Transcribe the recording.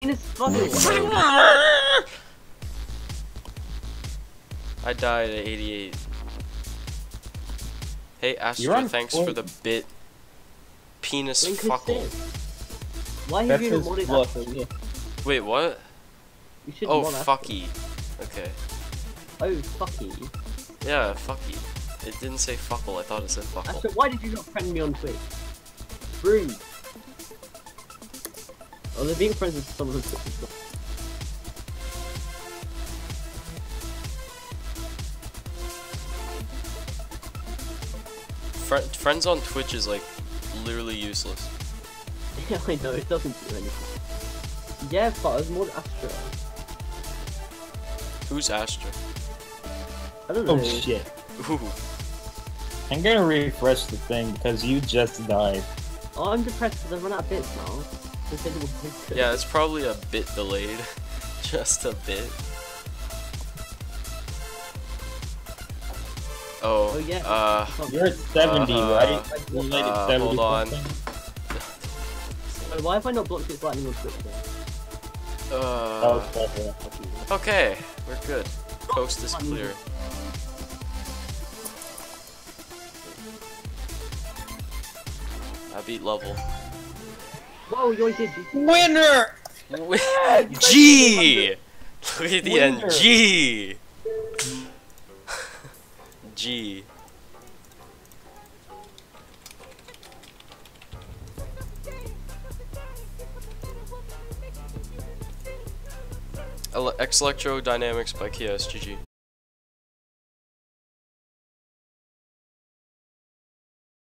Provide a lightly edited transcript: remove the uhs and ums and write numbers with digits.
this fucking I died at 88. Hey Astra, thanks for the bit. Penis fuckle. Why have you modded Astra? Wait, what? You should Oh, mod Astra. fucky. Okay. Oh, fucky. Yeah, fucky. It didn't say fuckle, I thought it said fuckle. Astra, why did you not friend me on Twitch? Rude. Oh, they're being friends with someone on Twitch as well. Friends on Twitch is like literally useless. Yeah, I know, it doesn't do anything. Yeah, but I was more Astra. Who's Astra? I don't know. Oh shit. Ooh. I'm gonna refresh the thing because you just died. Oh, I'm depressed because I've run out of bits now. Yeah, it's probably a bit delayed. Just a bit. Oh, yeah. You're at 70, right? Hold on. Why have I not blocked its lightning on Twitch then? Okay, we're good. Coast is clear. I beat level. Whoa, you already did. Winner! G! Look at the end. G! G. XlectroDynamix by KeiAs, GG.